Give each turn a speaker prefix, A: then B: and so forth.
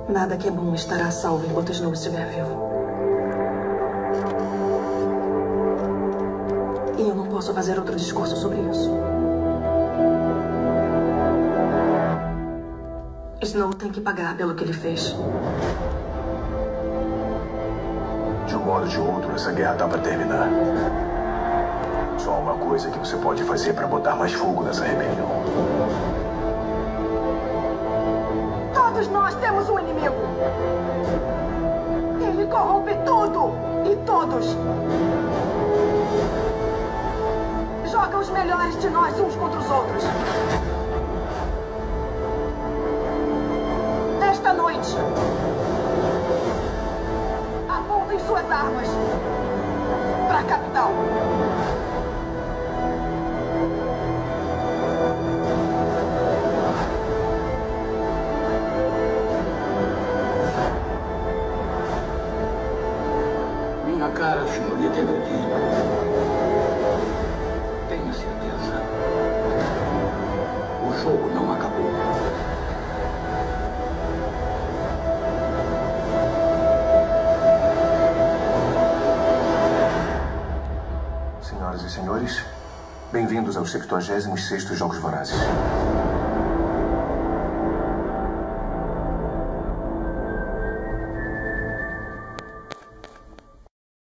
A: Nada que é bom estará salvo enquanto Snow estiver vivo. E eu não posso fazer outro discurso sobre isso. Snow tem que pagar pelo que ele fez.
B: De um modo ou de outro, essa guerra tá pra terminar. Só há uma coisa que você pode fazer pra botar mais fogo nessa rebelião.
A: Todos nós temos um inimigo. Ele corrompe tudo e todos. Joga os melhores de nós uns contra os outros. Esta noite, apontem suas armas para a capital.
C: Minha cara, senhorita Everdeen. Tenha certeza. O jogo não acabou.
B: Senhoras e senhores, bem-vindos aos 76º Jogos Vorazes.